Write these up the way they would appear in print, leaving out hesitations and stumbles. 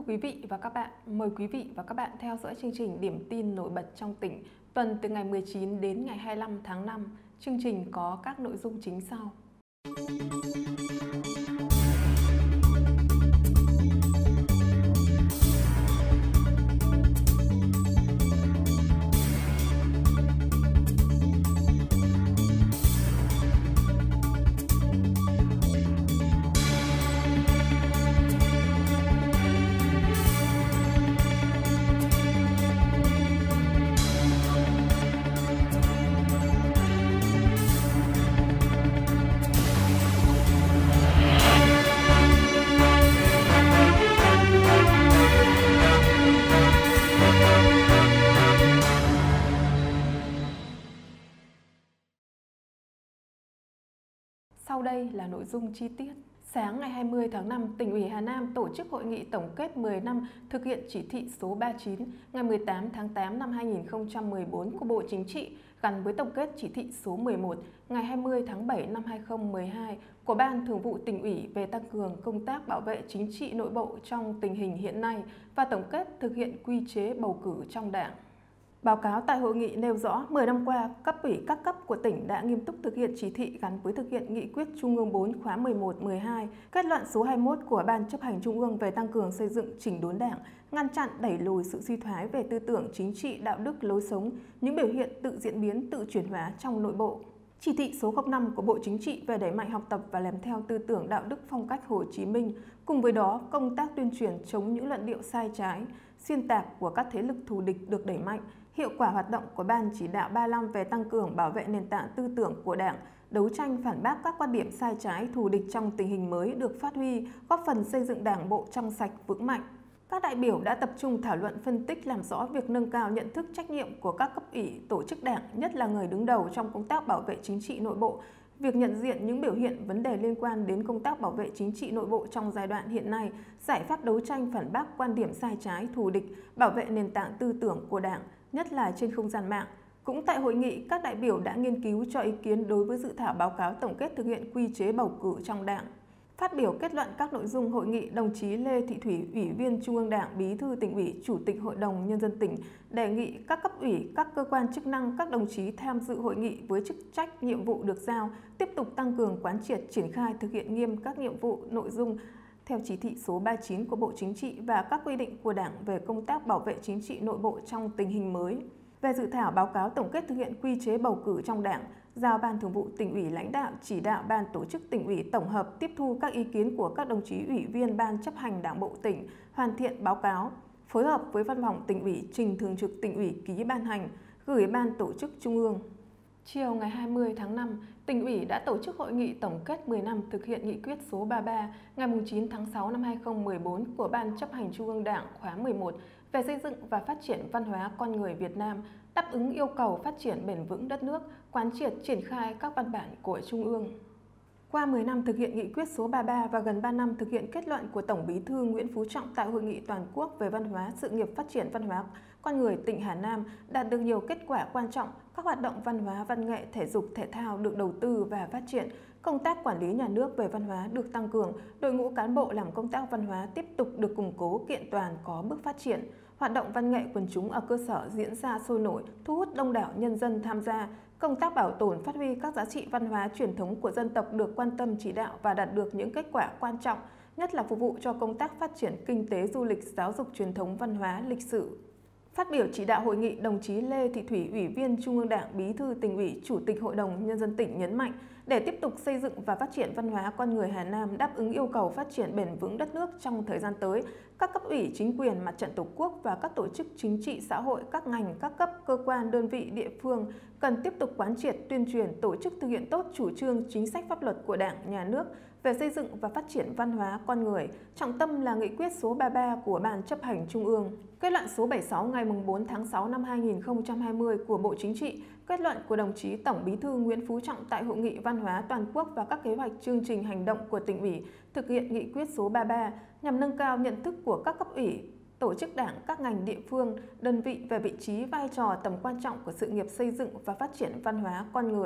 quý vị và các bạn, mời quý vị và các bạn theo dõi chương trình Điểm tin nổi bật trong tỉnh tuần từ ngày 19 đến ngày 25 tháng 5. Chương trình có các nội dung chính sau. Sau đây là nội dung chi tiết. Sáng ngày 20 tháng 5, Tỉnh ủy Hà Nam tổ chức hội nghị tổng kết 10 năm thực hiện chỉ thị số 39 ngày 18 tháng 8 năm 2014 của Bộ Chính trị gắn với tổng kết chỉ thị số 11 ngày 20 tháng 7 năm 2012 của Ban Thường vụ Tỉnh ủy về tăng cường công tác bảo vệ chính trị nội bộ trong tình hình hiện nay và tổng kết thực hiện quy chế bầu cử trong Đảng. Báo cáo tại hội nghị nêu rõ 10 năm qua, cấp ủy các cấp của tỉnh đã nghiêm túc thực hiện chỉ thị gắn với thực hiện nghị quyết Trung ương 4 khóa 11-12, kết luận số 21 của Ban chấp hành Trung ương về tăng cường xây dựng chỉnh đốn Đảng, ngăn chặn đẩy lùi sự suy thoái về tư tưởng chính trị, đạo đức, lối sống, những biểu hiện tự diễn biến, tự chuyển hóa trong nội bộ. Chỉ thị số 05 của Bộ Chính trị về đẩy mạnh học tập và làm theo tư tưởng đạo đức phong cách Hồ Chí Minh, cùng với đó công tác tuyên truyền chống những luận điệu sai trái, xuyên tạc của các thế lực thù địch được đẩy mạnh. Hiệu quả hoạt động của Ban Chỉ đạo 35 về tăng cường bảo vệ nền tảng tư tưởng của Đảng, đấu tranh phản bác các quan điểm sai trái thù địch trong tình hình mới được phát huy, góp phần xây dựng Đảng bộ trong sạch vững mạnh. Các đại biểu đã tập trung thảo luận phân tích làm rõ việc nâng cao nhận thức trách nhiệm của các cấp ủy, tổ chức Đảng, nhất là người đứng đầu trong công tác bảo vệ chính trị nội bộ, việc nhận diện những biểu hiện vấn đề liên quan đến công tác bảo vệ chính trị nội bộ trong giai đoạn hiện nay, giải pháp đấu tranh phản bác quan điểm sai trái thù địch, bảo vệ nền tảng tư tưởng của Đảng, nhất là trên không gian mạng. Cũng tại hội nghị, các đại biểu đã nghiên cứu cho ý kiến đối với dự thảo báo cáo tổng kết thực hiện quy chế bầu cử trong Đảng. Phát biểu kết luận các nội dung hội nghị, đồng chí Lê Thị Thủy, Ủy viên Trung ương Đảng, Bí thư Tỉnh ủy, Chủ tịch Hội đồng Nhân dân tỉnh đề nghị các cấp ủy, các cơ quan chức năng, các đồng chí tham dự hội nghị với chức trách, nhiệm vụ được giao, tiếp tục tăng cường quán triệt, triển khai thực hiện nghiêm các nhiệm vụ, nội dung theo chỉ thị số 39 của Bộ Chính trị và các quy định của Đảng về công tác bảo vệ chính trị nội bộ trong tình hình mới. Về dự thảo báo cáo tổng kết thực hiện quy chế bầu cử trong Đảng, giao Ban Thường vụ Tỉnh ủy lãnh đạo chỉ đạo Ban tổ chức Tỉnh ủy tổng hợp tiếp thu các ý kiến của các đồng chí ủy viên Ban chấp hành Đảng bộ tỉnh, hoàn thiện báo cáo, phối hợp với Văn phòng Tỉnh ủy trình Thường trực Tỉnh ủy ký ban hành, gửi Ban tổ chức Trung ương. Chiều ngày 20 tháng 5, Tỉnh ủy đã tổ chức hội nghị tổng kết 10 năm thực hiện nghị quyết số 33 ngày 9 tháng 6 năm 2014 của Ban chấp hành Trung ương Đảng khóa 11 về xây dựng và phát triển văn hóa con người Việt Nam, đáp ứng yêu cầu phát triển bền vững đất nước, quán triệt triển khai các văn bản của Trung ương. Qua 10 năm thực hiện nghị quyết số 33 và gần 3 năm thực hiện kết luận của Tổng Bí thư Nguyễn Phú Trọng tại Hội nghị toàn quốc về văn hóa, sự nghiệp phát triển văn hóa con người tỉnh Hà Nam đạt được nhiều kết quả quan trọng, các hoạt động văn hóa, văn nghệ, thể dục, thể thao được đầu tư và phát triển, công tác quản lý nhà nước về văn hóa được tăng cường, đội ngũ cán bộ làm công tác văn hóa tiếp tục được củng cố, kiện toàn, có bước phát triển. Hoạt động văn nghệ quần chúng ở cơ sở diễn ra sôi nổi, thu hút đông đảo nhân dân tham gia. Công tác bảo tồn, phát huy các giá trị văn hóa truyền thống của dân tộc được quan tâm chỉ đạo và đạt được những kết quả quan trọng, nhất là phục vụ cho công tác phát triển kinh tế, du lịch, giáo dục truyền thống văn hóa, lịch sử. Phát biểu chỉ đạo hội nghị, đồng chí Lê Thị Thủy, Ủy viên Trung ương Đảng, Bí thư Tỉnh ủy, Chủ tịch Hội đồng Nhân dân tỉnh nhấn mạnh, để tiếp tục xây dựng và phát triển văn hóa con người Hà Nam đáp ứng yêu cầu phát triển bền vững đất nước trong thời gian tới, các cấp ủy, chính quyền, mặt trận Tổ quốc và các tổ chức chính trị xã hội, các ngành, các cấp, cơ quan, đơn vị, địa phương cần tiếp tục quán triệt, tuyên truyền, tổ chức thực hiện tốt chủ trương, chính sách pháp luật của Đảng, Nhà nước về xây dựng và phát triển văn hóa con người, trọng tâm là nghị quyết số 33 của Ban chấp hành Trung ương, kết luận số 76 ngày 4 tháng 6 năm 2020 của Bộ Chính trị, kết luận của đồng chí Tổng Bí thư Nguyễn Phú Trọng tại Hội nghị Văn hóa toàn quốc và các kế hoạch chương trình hành động của Tỉnh ủy thực hiện nghị quyết số 33 nhằm nâng cao nhận thức của các cấp ủy, tổ chức Đảng, các ngành địa phương, đơn vị về vị trí, vai trò, tầm quan trọng của sự nghiệp xây dựng và phát triển văn hóa con người.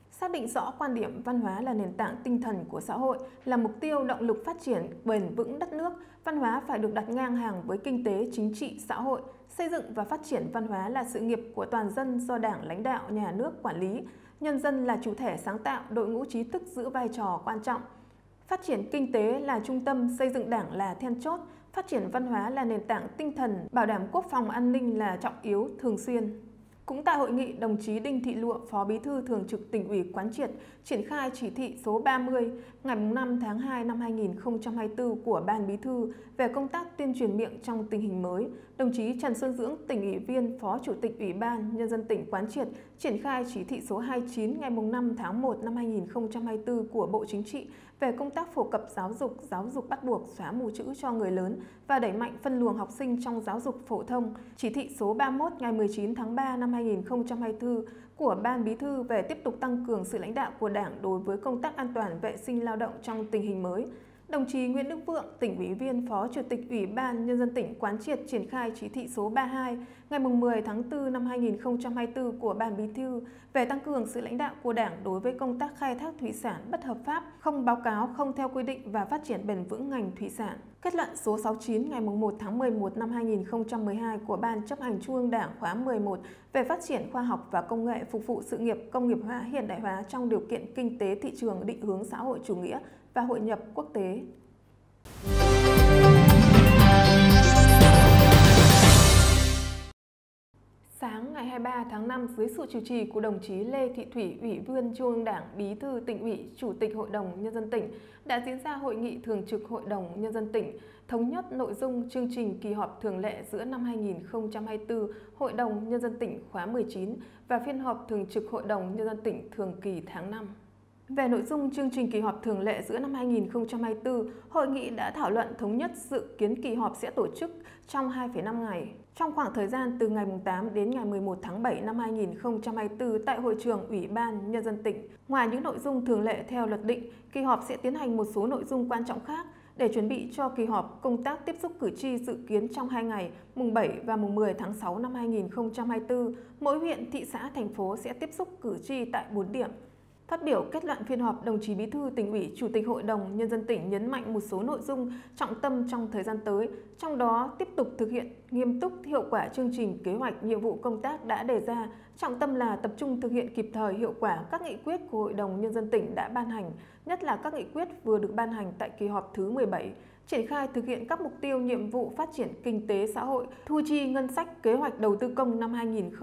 Xác định rõ quan điểm văn hóa là nền tảng tinh thần của xã hội, là mục tiêu động lực phát triển bền vững đất nước, văn hóa phải được đặt ngang hàng với kinh tế, chính trị, xã hội. Xây dựng và phát triển văn hóa là sự nghiệp của toàn dân do Đảng lãnh đạo, nhà nước quản lý. Nhân dân là chủ thể sáng tạo, đội ngũ trí thức giữ vai trò quan trọng. Phát triển kinh tế là trung tâm, xây dựng Đảng là then chốt, phát triển văn hóa là nền tảng tinh thần, bảo đảm quốc phòng an ninh là trọng yếu, thường xuyên. Cũng tại hội nghị, đồng chí Đinh Thị Lụa, Phó Bí thư Thường trực Tỉnh ủy quán triệt triển khai chỉ thị số 30 ngày 5 tháng 2 năm 2024 của Ban Bí thư về công tác tuyên truyền miệng trong tình hình mới. Đồng chí Trần Xuân Dưỡng, Tỉnh ủy viên, Phó Chủ tịch Ủy ban Nhân dân tỉnh quán triệt triển khai chỉ thị số 29 ngày 5 tháng 1 năm 2024 của Bộ Chính trị về công tác phổ cập giáo dục bắt buộc xóa mù chữ cho người lớn và đẩy mạnh phân luồng học sinh trong giáo dục phổ thông. Chỉ thị số 31 ngày 19 tháng 3 năm 2024 của Ban Bí thư về tiếp tục tăng cường sự lãnh đạo của Đảng đối với công tác an toàn vệ sinh lao động trong tình hình mới. Đồng chí Nguyễn Đức Vượng, Tỉnh ủy viên, Phó Chủ tịch Ủy ban Nhân dân tỉnh quán triệt triển khai chỉ thị số 32 ngày 10 tháng 4 năm 2024 của Ban Bí thư về tăng cường sự lãnh đạo của Đảng đối với công tác khai thác thủy sản bất hợp pháp, không báo cáo, không theo quy định và phát triển bền vững ngành thủy sản. Kết luận số 69 ngày 1 tháng 11 năm 2012 của Ban Chấp hành Trung ương Đảng khóa 11 về phát triển khoa học và công nghệ phục vụ sự nghiệp công nghiệp hóa hiện đại hóa trong điều kiện kinh tế thị trường định hướng xã hội chủ nghĩa và hội nhập quốc tế. Sáng ngày 23 tháng 5, dưới sự chủ trì của đồng chí Lê Thị Thủy, Ủy viên Trung ương Đảng, Bí thư Tỉnh ủy, Chủ tịch Hội đồng Nhân dân tỉnh, đã diễn ra hội nghị thường trực Hội đồng Nhân dân tỉnh, thống nhất nội dung chương trình kỳ họp thường lệ giữa năm 2024 Hội đồng Nhân dân tỉnh khóa 19 và phiên họp thường trực Hội đồng Nhân dân tỉnh thường kỳ tháng 5. Về nội dung chương trình kỳ họp thường lệ giữa năm 2024, hội nghị đã thảo luận thống nhất dự kiến kỳ họp sẽ tổ chức trong 2,5 ngày. Trong khoảng thời gian từ ngày 8 đến ngày 11 tháng 7 năm 2024 tại Hội trường Ủy ban Nhân dân tỉnh, ngoài những nội dung thường lệ theo luật định, kỳ họp sẽ tiến hành một số nội dung quan trọng khác. Để chuẩn bị cho kỳ họp, công tác tiếp xúc cử tri dự kiến trong 2 ngày, mùng 7 và mùng 10 tháng 6 năm 2024, mỗi huyện, thị xã, thành phố sẽ tiếp xúc cử tri tại 4 điểm. Phát biểu kết luận phiên họp, đồng chí Bí thư Tỉnh ủy, Chủ tịch Hội đồng Nhân dân tỉnh nhấn mạnh một số nội dung trọng tâm trong thời gian tới, trong đó tiếp tục thực hiện nghiêm túc hiệu quả chương trình kế hoạch nhiệm vụ công tác đã đề ra, trọng tâm là tập trung thực hiện kịp thời hiệu quả các nghị quyết của Hội đồng Nhân dân tỉnh đã ban hành, nhất là các nghị quyết vừa được ban hành tại kỳ họp thứ 17, triển khai thực hiện các mục tiêu nhiệm vụ phát triển kinh tế xã hội, thu chi ngân sách, kế hoạch đầu tư công năm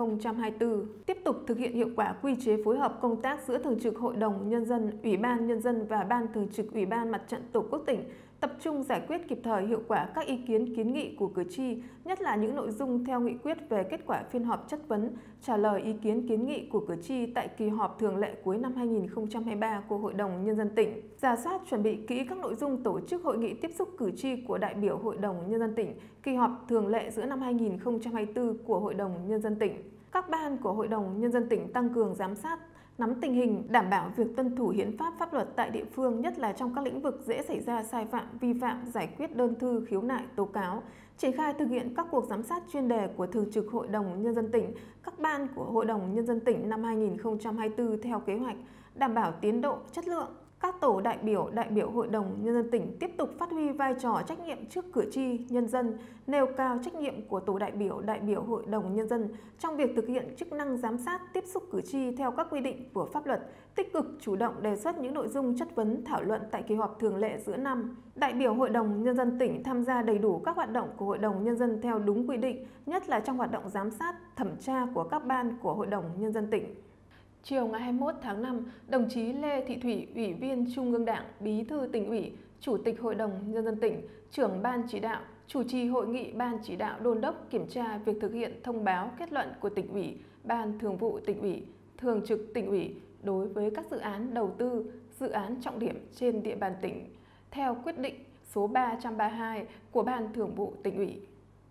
2024, tiếp tục thực hiện hiệu quả quy chế phối hợp công tác giữa Thường trực Hội đồng Nhân dân, Ủy ban Nhân dân và Ban Thường trực Ủy ban Mặt trận Tổ quốc tỉnh, tập trung giải quyết kịp thời hiệu quả các ý kiến kiến nghị của cử tri, nhất là những nội dung theo nghị quyết về kết quả phiên họp chất vấn, trả lời ý kiến kiến nghị của cử tri tại kỳ họp thường lệ cuối năm 2023 của Hội đồng Nhân dân tỉnh, rà soát chuẩn bị kỹ các nội dung tổ chức hội nghị tiếp xúc cử tri của đại biểu Hội đồng Nhân dân tỉnh, kỳ họp thường lệ giữa năm 2024 của Hội đồng Nhân dân tỉnh. Các ban của Hội đồng Nhân dân tỉnh tăng cường giám sát, nắm tình hình, đảm bảo việc tuân thủ hiến pháp, pháp luật tại địa phương, nhất là trong các lĩnh vực dễ xảy ra sai phạm, vi phạm, giải quyết đơn thư, khiếu nại, tố cáo, triển khai thực hiện các cuộc giám sát chuyên đề của Thường trực Hội đồng Nhân dân tỉnh, các ban của Hội đồng Nhân dân tỉnh năm 2024 theo kế hoạch, đảm bảo tiến độ, chất lượng. Các tổ đại biểu Hội đồng Nhân dân tỉnh tiếp tục phát huy vai trò trách nhiệm trước cử tri, nhân dân, nêu cao trách nhiệm của tổ đại biểu Hội đồng Nhân dân trong việc thực hiện chức năng giám sát, tiếp xúc cử tri theo các quy định của pháp luật, tích cực chủ động đề xuất những nội dung chất vấn thảo luận tại kỳ họp thường lệ giữa năm. Đại biểu Hội đồng Nhân dân tỉnh tham gia đầy đủ các hoạt động của Hội đồng Nhân dân theo đúng quy định, nhất là trong hoạt động giám sát, thẩm tra của các ban của Hội đồng Nhân dân tỉnh. Chiều ngày 21 tháng 5, đồng chí Lê Thị Thủy, Ủy viên Trung ương Đảng, Bí thư Tỉnh ủy, Chủ tịch Hội đồng Nhân dân tỉnh, trưởng Ban chỉ đạo, chủ trì hội nghị Ban chỉ đạo đôn đốc kiểm tra việc thực hiện thông báo kết luận của Tỉnh ủy, Ban Thường vụ Tỉnh ủy, Thường trực Tỉnh ủy đối với các dự án đầu tư, dự án trọng điểm trên địa bàn tỉnh, theo quyết định số 332 của Ban Thường vụ Tỉnh ủy.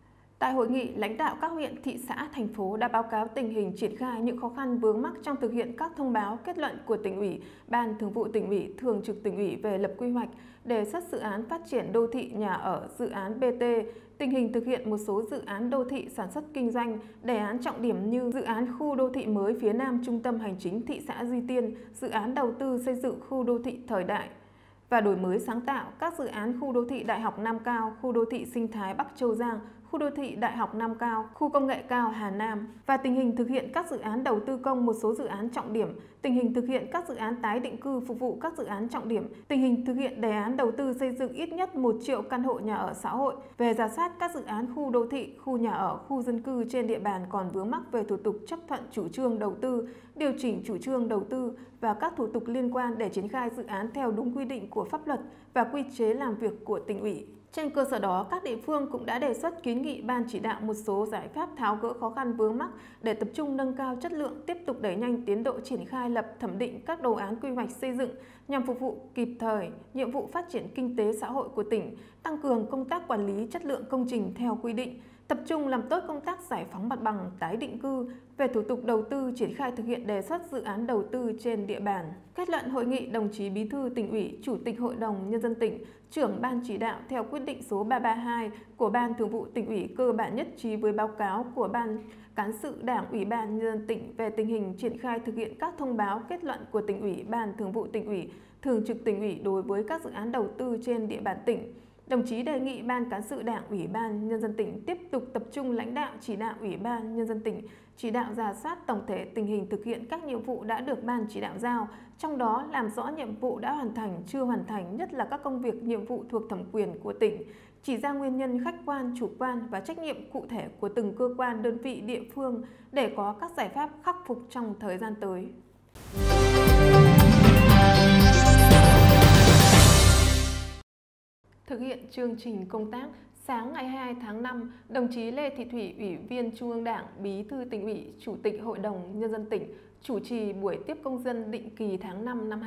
Tại hội nghị, lãnh đạo các huyện, thị xã, thành phố đã báo cáo tình hình triển khai những khó khăn vướng mắc trong thực hiện các thông báo, kết luận của Tỉnh ủy, Ban Thường vụ Tỉnh ủy, Thường trực Tỉnh ủy về lập quy hoạch, đề xuất dự án phát triển đô thị nhà ở, dự án BT, tình hình thực hiện một số dự án đô thị sản xuất kinh doanh, đề án trọng điểm như dự án khu đô thị mới phía Nam Trung tâm Hành chính thị xã Duy Tiên, dự án đầu tư xây dựng khu đô thị thời đại và đổi mới sáng tạo, các dự án khu đô thị Đại học Nam Cao, khu đô thị sinh thái Bắc Châu Giang, khu đô thị Đại học Nam Cao, khu công nghệ cao Hà Nam và tình hình thực hiện các dự án đầu tư công, một số dự án trọng điểm, tình hình thực hiện các dự án tái định cư phục vụ các dự án trọng điểm, tình hình thực hiện đề án đầu tư xây dựng ít nhất 1 triệu căn hộ nhà ở xã hội, về rà soát các dự án khu đô thị, khu nhà ở, khu dân cư trên địa bàn còn vướng mắc về thủ tục chấp thuận chủ trương đầu tư, điều chỉnh chủ trương đầu tư và các thủ tục liên quan để triển khai dự án theo đúng quy định của pháp luật và quy chế làm việc của Tỉnh ủy. Trên cơ sở đó, các địa phương cũng đã đề xuất kiến nghị Ban chỉ đạo một số giải pháp tháo gỡ khó khăn vướng mắc để tập trung nâng cao chất lượng, tiếp tục đẩy nhanh tiến độ triển khai lập thẩm định các đồ án quy hoạch xây dựng nhằm phục vụ kịp thời nhiệm vụ phát triển kinh tế xã hội của tỉnh, tăng cường công tác quản lý chất lượng công trình theo quy định, tập trung làm tốt công tác giải phóng mặt bằng, tái định cư, về thủ tục đầu tư, triển khai thực hiện đề xuất dự án đầu tư trên địa bàn. Kết luận hội nghị, đồng chí Bí thư Tỉnh ủy, Chủ tịch Hội đồng Nhân dân tỉnh, trưởng Ban chỉ đạo theo quyết định số 332 của Ban Thường vụ Tỉnh ủy cơ bản nhất trí với báo cáo của Ban Cán sự Đảng Ủy ban Nhân dân tỉnh về tình hình triển khai thực hiện các thông báo, kết luận của Tỉnh ủy, Ban Thường vụ Tỉnh ủy, Thường trực Tỉnh ủy đối với các dự án đầu tư trên địa bàn tỉnh. Đồng chí đề nghị Ban Cán sự Đảng Ủy ban Nhân dân tỉnh tiếp tục tập trung lãnh đạo chỉ đạo Ủy ban Nhân dân tỉnh chỉ đạo rà soát tổng thể tình hình thực hiện các nhiệm vụ đã được Ban chỉ đạo giao, trong đó làm rõ nhiệm vụ đã hoàn thành, chưa hoàn thành, nhất là các công việc nhiệm vụ thuộc thẩm quyền của tỉnh, chỉ ra nguyên nhân khách quan, chủ quan và trách nhiệm cụ thể của từng cơ quan, đơn vị, địa phương để có các giải pháp khắc phục trong thời gian tới. Thực hiện chương trình công tác, sáng ngày 22 tháng 5, đồng chí Lê Thị Thủy, Ủy viên Trung ương Đảng, Bí thư Tỉnh ủy, Chủ tịch Hội đồng Nhân dân tỉnh, chủ trì buổi tiếp công dân định kỳ tháng 5 năm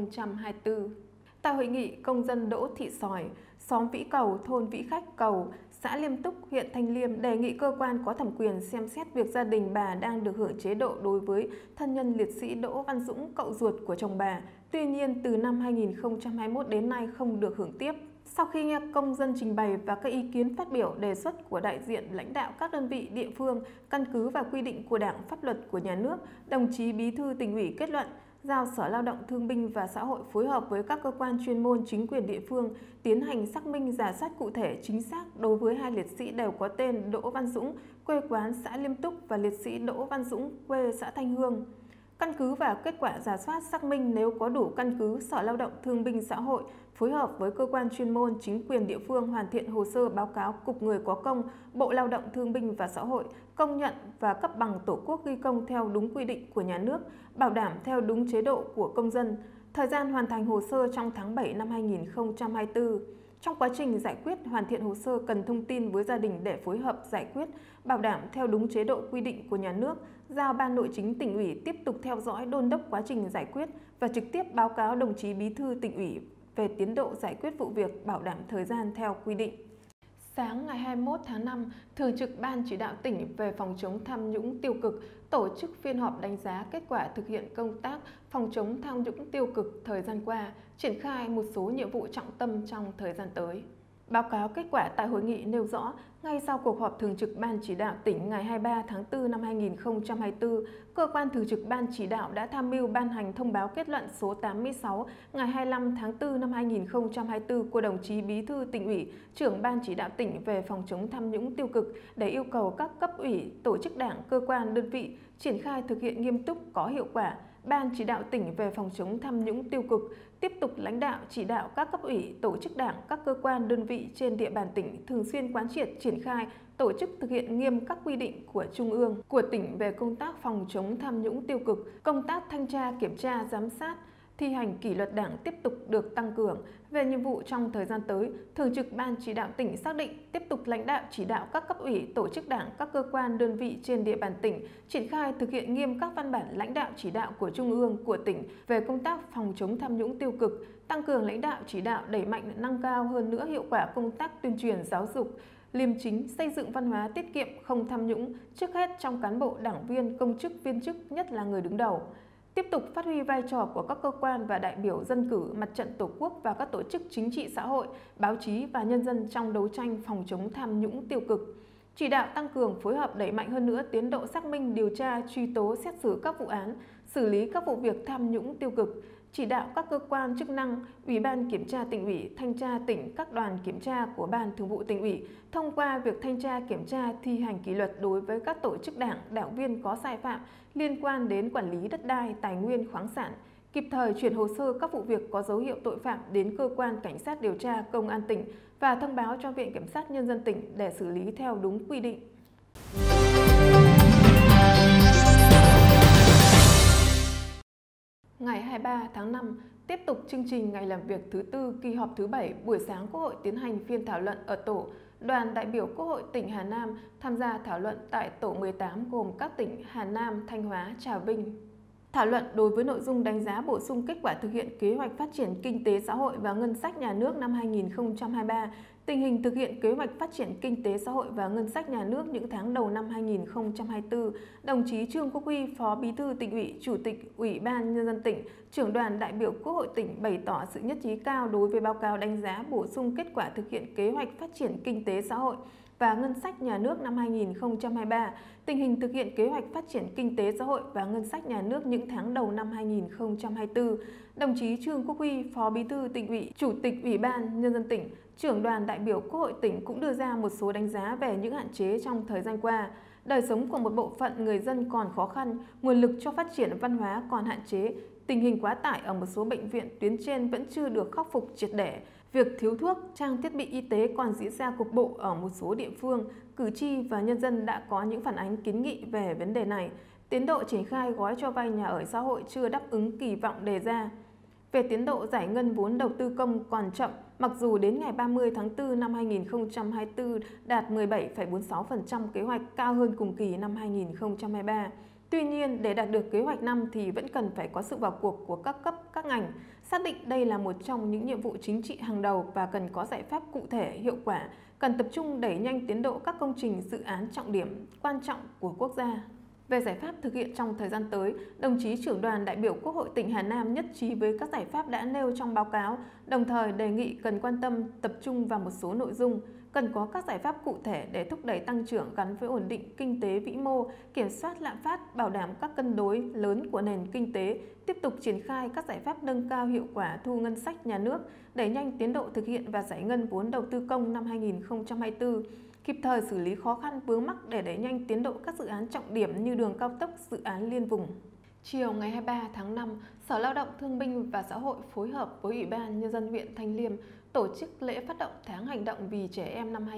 2024. Tại hội nghị, công dân Đỗ Thị Sòi, xóm Vĩ Cầu, thôn Vĩ Khách Cầu, xã Liêm Túc, huyện Thanh Liêm đề nghị cơ quan có thẩm quyền xem xét việc gia đình bà đang được hưởng chế độ đối với thân nhân liệt sĩ Đỗ Văn Dũng, cậu ruột của chồng bà. Tuy nhiên, từ năm 2021 đến nay không được hưởng tiếp. Sau khi nghe công dân trình bày và các ý kiến phát biểu đề xuất của đại diện lãnh đạo các đơn vị địa phương, căn cứ vào quy định của Đảng, pháp luật của nhà nước, đồng chí Bí thư Tỉnh ủy kết luận giao Sở Lao động Thương binh và Xã hội phối hợp với các cơ quan chuyên môn, chính quyền địa phương tiến hành xác minh, rà soát cụ thể chính xác đối với hai liệt sĩ đều có tên Đỗ Văn Dũng, quê quán xã Liêm Túc và liệt sĩ Đỗ Văn Dũng, quê xã Thanh Hương. Căn cứ vào kết quả rà soát xác minh, nếu có đủ căn cứ, Sở Lao động Thương binh Xã hội phối hợp với cơ quan chuyên môn, chính quyền địa phương hoàn thiện hồ sơ báo cáo Cục Người có công, Bộ Lao động Thương binh và Xã hội công nhận và cấp bằng Tổ quốc ghi công theo đúng quy định của nhà nước, bảo đảm theo đúng chế độ của công dân. Thời gian hoàn thành hồ sơ trong tháng 7 năm 2024. Trong quá trình giải quyết, hoàn thiện hồ sơ cần thông tin với gia đình để phối hợp giải quyết, bảo đảm theo đúng chế độ quy định của nhà nước, giao Ban Nội chính Tỉnh ủy tiếp tục theo dõi, đôn đốc quá trình giải quyết và trực tiếp báo cáo đồng chí Bí thư Tỉnh ủy về tiến độ giải quyết vụ việc, bảo đảm thời gian theo quy định. Sáng ngày 21 tháng 5, Thường trực Ban chỉ đạo tỉnh về phòng chống tham nhũng tiêu cực tổ chức phiên họp đánh giá kết quả thực hiện công tác phòng chống tham nhũng tiêu cực thời gian qua, triển khai một số nhiệm vụ trọng tâm trong thời gian tới. Báo cáo kết quả tại hội nghị nêu rõ, ngay sau cuộc họp Thường trực Ban chỉ đạo tỉnh ngày 23 tháng 4 năm 2024, cơ quan Thường trực Ban chỉ đạo đã tham mưu ban hành thông báo kết luận số 86 ngày 25 tháng 4 năm 2024 của đồng chí Bí thư Tỉnh ủy, trưởng Ban chỉ đạo tỉnh về phòng chống tham nhũng tiêu cực để yêu cầu các cấp ủy, tổ chức đảng, cơ quan, đơn vị triển khai thực hiện nghiêm túc, có hiệu quả. Ban chỉ đạo tỉnh về phòng chống tham nhũng tiêu cực tiếp tục lãnh đạo chỉ đạo các cấp ủy, tổ chức đảng, các cơ quan, đơn vị trên địa bàn tỉnh thường xuyên quán triệt, triển khai, tổ chức thực hiện nghiêm các quy định của Trung ương, của tỉnh về công tác phòng chống tham nhũng tiêu cực, công tác thanh tra, kiểm tra, giám sát, thi hành kỷ luật đảng tiếp tục được tăng cường. Về nhiệm vụ trong thời gian tới, Thường trực Ban chỉ đạo tỉnh xác định tiếp tục lãnh đạo chỉ đạo các cấp ủy, tổ chức đảng, các cơ quan, đơn vị trên địa bàn tỉnh triển khai thực hiện nghiêm các văn bản lãnh đạo chỉ đạo của Trung ương, của tỉnh về công tác phòng chống tham nhũng tiêu cực, tăng cường lãnh đạo chỉ đạo, đẩy mạnh nâng cao hơn nữa hiệu quả công tác tuyên truyền giáo dục liêm chính, xây dựng văn hóa tiết kiệm, không tham nhũng, trước hết trong cán bộ, đảng viên, công chức, viên chức, nhất là người đứng đầu. Tiếp tục phát huy vai trò của các cơ quan và đại biểu dân cử, mặt trận Tổ quốc và các tổ chức chính trị xã hội, báo chí và nhân dân trong đấu tranh phòng chống tham nhũng tiêu cực. Chỉ đạo tăng cường phối hợp đẩy mạnh hơn nữa tiến độ xác minh, điều tra, truy tố, xét xử các vụ án, xử lý các vụ việc tham nhũng tiêu cực. Chỉ đạo các cơ quan chức năng, Ủy ban Kiểm tra Tỉnh ủy, Thanh tra tỉnh, các đoàn kiểm tra của Ban Thường vụ Tỉnh ủy thông qua việc thanh tra kiểm tra thi hành kỷ luật đối với các tổ chức đảng, đảng viên có sai phạm liên quan đến quản lý đất đai, tài nguyên, khoáng sản, kịp thời chuyển hồ sơ các vụ việc có dấu hiệu tội phạm đến cơ quan cảnh sát điều tra công an tỉnh và thông báo cho Viện Kiểm sát Nhân dân tỉnh để xử lý theo đúng quy định. Ngày 23 tháng 5, tiếp tục chương trình ngày làm việc thứ tư kỳ họp thứ 7, buổi sáng Quốc hội tiến hành phiên thảo luận ở tổ. Đoàn đại biểu Quốc hội tỉnh Hà Nam tham gia thảo luận tại tổ 18 gồm các tỉnh Hà Nam, Thanh Hóa, Trà Vinh. Thảo luận đối với nội dung đánh giá bổ sung kết quả thực hiện kế hoạch phát triển kinh tế xã hội và ngân sách nhà nước năm 2023, tình hình thực hiện kế hoạch phát triển kinh tế xã hội và ngân sách nhà nước những tháng đầu năm 2024, đồng chí Trương Quốc Huy, Phó Bí thư Tỉnh ủy, Chủ tịch Ủy ban Nhân dân tỉnh, trưởng đoàn đại biểu Quốc hội tỉnh bày tỏ sự nhất trí cao đối với báo cáo đánh giá bổ sung kết quả thực hiện kế hoạch phát triển kinh tế xã hội và ngân sách nhà nước năm 2023, tình hình thực hiện kế hoạch phát triển kinh tế xã hội và ngân sách nhà nước những tháng đầu năm 2024. Đồng chí Trương Quốc Huy, Phó Bí thư Tỉnh ủy, Chủ tịch Ủy ban Nhân dân tỉnh, trưởng đoàn đại biểu Quốc hội tỉnh cũng đưa ra một số đánh giá về những hạn chế trong thời gian qua. Đời sống của một bộ phận người dân còn khó khăn, nguồn lực cho phát triển văn hóa còn hạn chế, tình hình quá tải ở một số bệnh viện tuyến trên vẫn chưa được khắc phục triệt để. Việc thiếu thuốc, trang thiết bị y tế còn diễn ra cục bộ ở một số địa phương, cử tri và nhân dân đã có những phản ánh kiến nghị về vấn đề này. Tiến độ triển khai gói cho vay nhà ở xã hội chưa đáp ứng kỳ vọng đề ra. Về tiến độ giải ngân vốn đầu tư công còn chậm, mặc dù đến ngày 30 tháng 4 năm 2024 đạt 17,46% kế hoạch, cao hơn cùng kỳ năm 2023. Tuy nhiên, để đạt được kế hoạch năm thì vẫn cần phải có sự vào cuộc của các cấp, các ngành, xác định đây là một trong những nhiệm vụ chính trị hàng đầu và cần có giải pháp cụ thể, hiệu quả, cần tập trung đẩy nhanh tiến độ các công trình dự án trọng điểm, quan trọng của quốc gia. Về giải pháp thực hiện trong thời gian tới, đồng chí trưởng đoàn đại biểu Quốc hội tỉnh Hà Nam nhất trí với các giải pháp đã nêu trong báo cáo, đồng thời đề nghị cần quan tâm tập trung vào một số nội dung, cần có các giải pháp cụ thể để thúc đẩy tăng trưởng gắn với ổn định kinh tế vĩ mô, kiểm soát lạm phát, bảo đảm các cân đối lớn của nền kinh tế, tiếp tục triển khai các giải pháp nâng cao hiệu quả thu ngân sách nhà nước, đẩy nhanh tiến độ thực hiện và giải ngân vốn đầu tư công năm 2024. Kịp thời xử lý khó khăn vướng mắc để đẩy nhanh tiến độ các dự án trọng điểm như đường cao tốc, dự án liên vùng. Chiều ngày 23 tháng 5, Sở Lao động Thương binh và Xã hội phối hợp với Ủy ban Nhân dân huyện Thanh Liêm tổ chức lễ phát động tháng hành động vì trẻ em năm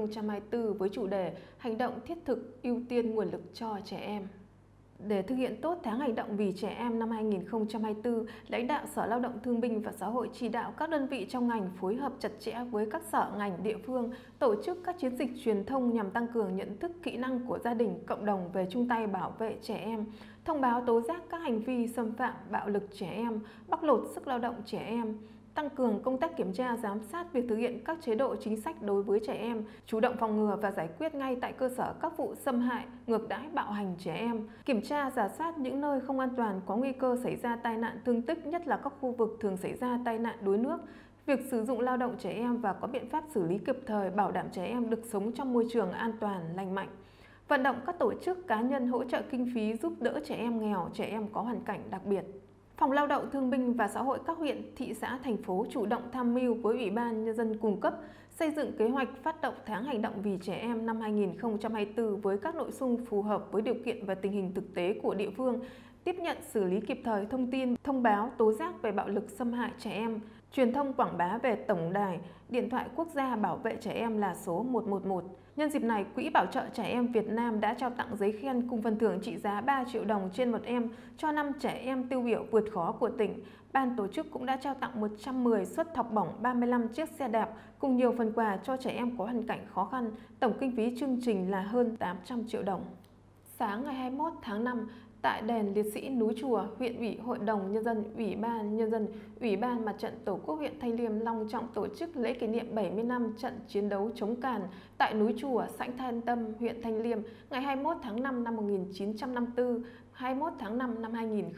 2024 với chủ đề Hành động thiết thực ưu tiên nguồn lực cho trẻ em. Để thực hiện tốt tháng hành động vì trẻ em năm 2024, lãnh đạo Sở Lao động Thương binh và Xã hội chỉ đạo các đơn vị trong ngành phối hợp chặt chẽ với các sở ngành địa phương, tổ chức các chiến dịch truyền thông nhằm tăng cường nhận thức, kỹ năng của gia đình, cộng đồng về chung tay bảo vệ trẻ em, thông báo tố giác các hành vi xâm phạm, bạo lực trẻ em, bóc lột sức lao động trẻ em, tăng cường công tác kiểm tra, giám sát việc thực hiện các chế độ chính sách đối với trẻ em, chủ động phòng ngừa và giải quyết ngay tại cơ sở các vụ xâm hại, ngược đãi, bạo hành trẻ em, kiểm tra, rà soát những nơi không an toàn có nguy cơ xảy ra tai nạn thương tích, nhất là các khu vực thường xảy ra tai nạn đuối nước, việc sử dụng lao động trẻ em và có biện pháp xử lý kịp thời, bảo đảm trẻ em được sống trong môi trường an toàn, lành mạnh. Vận động các tổ chức, cá nhân hỗ trợ kinh phí giúp đỡ trẻ em nghèo, trẻ em có hoàn cảnh đặc biệt. Phòng Lao động Thương binh và Xã hội các huyện, thị xã, thành phố chủ động tham mưu với Ủy ban Nhân dân cung cấp, xây dựng kế hoạch phát động tháng hành động vì trẻ em năm 2024 với các nội dung phù hợp với điều kiện và tình hình thực tế của địa phương, tiếp nhận xử lý kịp thời thông tin, thông báo, tố giác về bạo lực xâm hại trẻ em, truyền thông quảng bá về tổng đài, điện thoại quốc gia bảo vệ trẻ em là số 111. Nhân dịp này, Quỹ Bảo trợ Trẻ Em Việt Nam đã trao tặng giấy khen cùng phần thưởng trị giá 3 triệu đồng trên một em cho 5 trẻ em tiêu biểu vượt khó của tỉnh. Ban tổ chức cũng đã trao tặng 110 suất học bổng, 35 chiếc xe đạp cùng nhiều phần quà cho trẻ em có hoàn cảnh khó khăn. Tổng kinh phí chương trình là hơn 800 triệu đồng. Sáng ngày 21 tháng 5, tại đền liệt sĩ núi Chùa, huyện ủy, Hội đồng Nhân dân, Ủy ban Nhân dân, Ủy ban Mặt trận Tổ quốc huyện Thanh Liêm long trọng tổ chức lễ kỷ niệm 70 năm trận chiến đấu chống Càn tại núi Chùa, xã Thanh Tâm, huyện Thanh Liêm ngày 21 tháng 5 năm 1954, 21 tháng 5 năm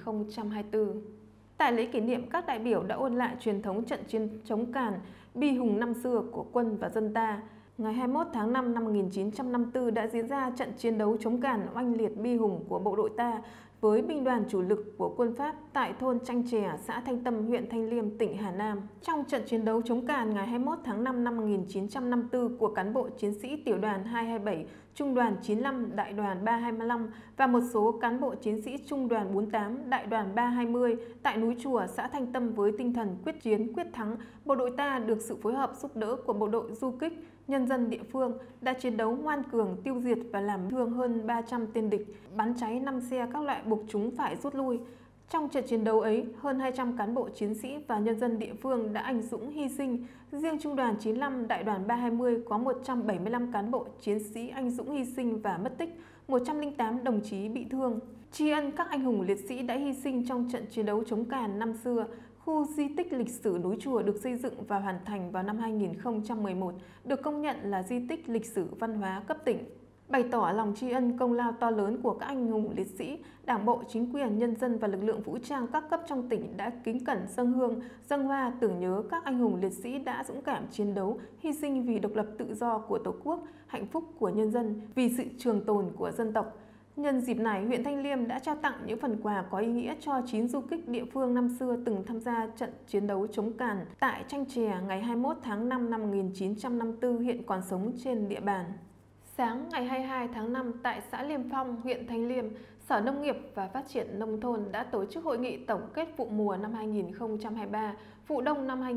2024. Tại lễ kỷ niệm, các đại biểu đã ôn lại truyền thống trận chiến chống Càn, bi hùng năm xưa của quân và dân ta. Ngày 21 tháng 5 năm 1954 đã diễn ra trận chiến đấu chống Càn oanh liệt bi hùng của bộ đội ta với binh đoàn chủ lực của quân Pháp tại thôn Tranh Chè, xã Thanh Tâm, huyện Thanh Liêm, tỉnh Hà Nam. Trong trận chiến đấu chống Càn ngày 21 tháng 5 năm 1954 của cán bộ chiến sĩ tiểu đoàn 227, trung đoàn 95, đại đoàn 325 và một số cán bộ chiến sĩ trung đoàn 48, đại đoàn 320 tại núi Chùa, xã Thanh Tâm với tinh thần quyết chiến quyết thắng, bộ đội ta được sự phối hợp giúp đỡ của bộ đội du kích, nhân dân địa phương đã chiến đấu ngoan cường, tiêu diệt và làm thương hơn 300 tên địch, bắn cháy 5 xe các loại buộc chúng phải rút lui. Trong trận chiến đấu ấy, hơn 200 cán bộ chiến sĩ và nhân dân địa phương đã anh dũng hy sinh. Riêng trung đoàn 95, đại đoàn 320 có 175 cán bộ chiến sĩ anh dũng hy sinh và mất tích, 108 đồng chí bị thương. Tri ân các anh hùng liệt sĩ đã hy sinh trong trận chiến đấu chống Càn năm xưa, khu di tích lịch sử núi Chùa được xây dựng và hoàn thành vào năm 2011, được công nhận là di tích lịch sử văn hóa cấp tỉnh. Bày tỏ lòng tri ân công lao to lớn của các anh hùng liệt sĩ, Đảng bộ, chính quyền, nhân dân và lực lượng vũ trang các cấp trong tỉnh đã kính cẩn dâng hương, dâng hoa tưởng nhớ các anh hùng liệt sĩ đã dũng cảm chiến đấu, hy sinh vì độc lập tự do của Tổ quốc, hạnh phúc của nhân dân, vì sự trường tồn của dân tộc. Nhân dịp này, huyện Thanh Liêm đã trao tặng những phần quà có ý nghĩa cho 9 du kích địa phương năm xưa từng tham gia trận chiến đấu chống Càn tại Tranh Chè ngày 21 tháng 5 năm 1954 hiện còn sống trên địa bàn. Sáng ngày 22 tháng 5 tại xã Liêm Phong, huyện Thanh Liêm, Sở Nông nghiệp và Phát triển Nông thôn đã tổ chức hội nghị tổng kết vụ mùa năm 2023, vụ đông năm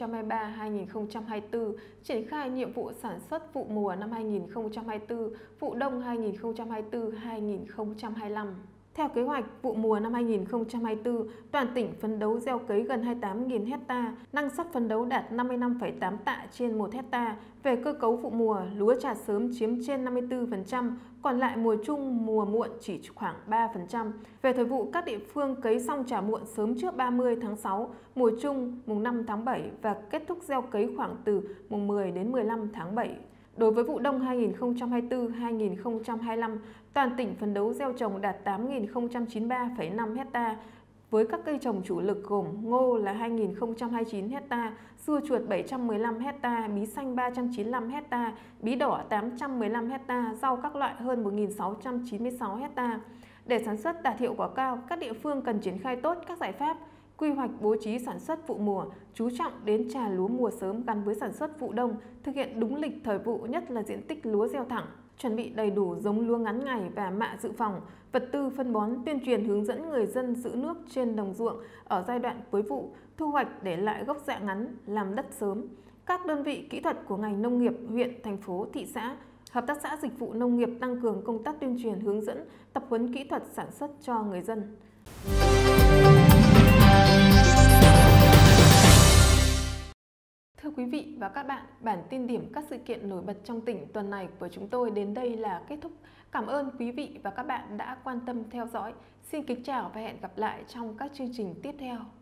2023-2024, triển khai nhiệm vụ sản xuất vụ mùa năm 2024, vụ đông 2024-2025. Theo kế hoạch, vụ mùa năm 2024, toàn tỉnh phấn đấu gieo cấy gần 28.000 ha, năng suất phấn đấu đạt 55,8 tạ trên 1 ha. Về cơ cấu vụ mùa, lúa chạt sớm chiếm trên 54%, còn lại mùa trung, mùa muộn chỉ khoảng 3%. Về thời vụ, các địa phương cấy xong chả muộn sớm trước 30 tháng 6, mùa trung mùng 5 tháng 7 và kết thúc gieo cấy khoảng từ mùng 10 đến 15 tháng 7. Đối với vụ đông 2024-2025, toàn tỉnh phấn đấu gieo trồng đạt 8.093,5 ha, với các cây trồng chủ lực gồm ngô là 2.029 ha, dưa chuột 715 ha, bí xanh 395 ha, bí đỏ 815 ha, rau các loại hơn 1.696 ha. Để sản xuất đạt hiệu quả cao, các địa phương cần triển khai tốt các giải pháp quy hoạch bố trí sản xuất vụ mùa, chú trọng đến trà lúa mùa sớm gắn với sản xuất vụ đông, thực hiện đúng lịch thời vụ, nhất là diện tích lúa gieo thẳng, chuẩn bị đầy đủ giống lúa ngắn ngày và mạ dự phòng, vật tư phân bón, tuyên truyền hướng dẫn người dân giữ nước trên đồng ruộng ở giai đoạn cuối vụ, thu hoạch để lại gốc rạ ngắn, làm đất sớm. Các đơn vị kỹ thuật của ngành nông nghiệp, huyện, thành phố, thị xã, hợp tác xã dịch vụ nông nghiệp tăng cường công tác tuyên truyền hướng dẫn, tập huấn kỹ thuật sản xuất cho người dân. Thưa quý vị và các bạn, bản tin điểm các sự kiện nổi bật trong tỉnh tuần này của chúng tôi đến đây là kết thúc. Cảm ơn quý vị và các bạn đã quan tâm theo dõi. Xin kính chào và hẹn gặp lại trong các chương trình tiếp theo.